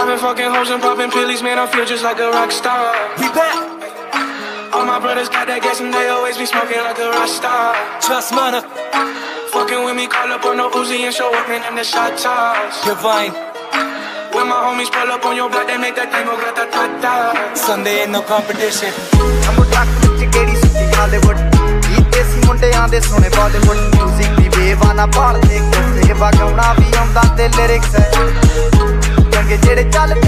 Popping fucking hoes and popping pillies, man, I feel just like a rock star. We back. All my brothers got that gas and they always be smoking like a rock star. Trust mana. Fucking with me, call up on no Uzi and show up, man, them the shot toss. Divine. When my homies pull up on your block, they make that thing go grata-ta-ta. Sunday ain't no competition. I'm a track with the Gary City Hollywood. Desi ਮੁੰਡਿਆਂ ਦੇ ਸੋਹਣੇ Bollywood music ਦੀ ਬੇਵਾਨਾ ਭਾਲ ਦੇ ਕੋਸੇ ਵਗਾਉਣਾ ਵੀ ਆਉਂਦਾ ਤੇ lyrics ਹੈ ਚੰਗੇ ਜਿਹੜੇ ਚੱਲਦੇ